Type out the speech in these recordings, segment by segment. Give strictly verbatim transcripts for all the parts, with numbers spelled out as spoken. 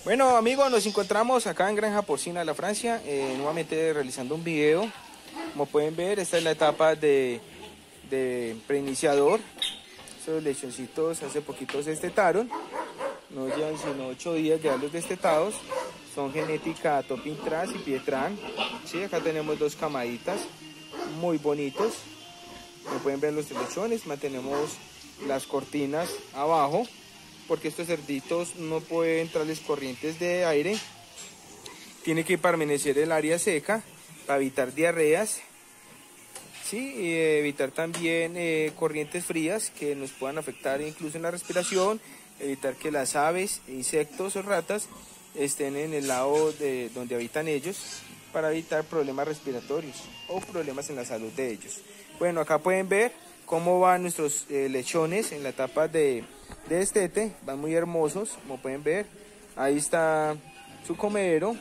Bueno amigos, nos encontramos acá en Granja Porcina de la Francia, eh, nuevamente realizando un video. Como pueden ver, esta es la etapa de, de preiniciador. Esos lechoncitos hace poquito se destetaron, no llevan sino ocho días de haberlos destetados. Son genética Topping Tras y Pietran. Sí, acá tenemos dos camaditas muy bonitos. Como pueden ver los lechones, mantenemos las cortinas abajo, porque estos cerditos no pueden entrarles corrientes de aire. Tiene que permanecer el área seca para evitar diarreas, ¿sí? Y evitar también eh, corrientes frías que nos puedan afectar incluso en la respiración. Evitar que las aves, insectos o ratas estén en el lado de donde habitan ellos, para evitar problemas respiratorios o problemas en la salud de ellos. Bueno, acá pueden ver cómo van nuestros eh, lechones en la etapa de, de destete. Van muy hermosos, como pueden ver. Ahí está su comedero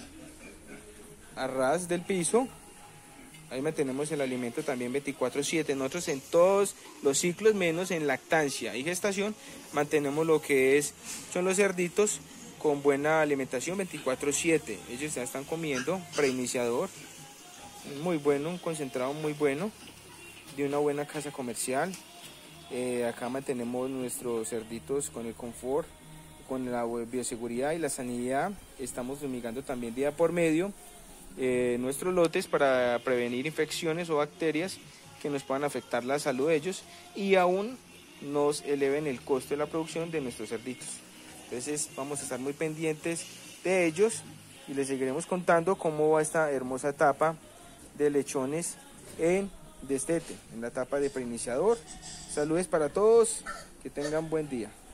a ras del piso. Ahí mantenemos el alimento también veinticuatro siete. Nosotros en todos los ciclos, menos en lactancia y gestación, mantenemos lo que es son los cerditos con buena alimentación veinticuatro siete. Ellos ya están comiendo preiniciador, muy bueno, un concentrado muy bueno, de una buena casa comercial. Eh, acá mantenemos nuestros cerditos con el confort, con la bioseguridad y la sanidad. Estamos fumigando también día por medio eh, nuestros lotes para prevenir infecciones o bacterias que nos puedan afectar la salud de ellos y aún nos eleven el costo de la producción de nuestros cerditos. Entonces vamos a estar muy pendientes de ellos y les seguiremos contando cómo va esta hermosa etapa de lechones en destete, en la etapa de preiniciador. Saludos para todos, que tengan buen día.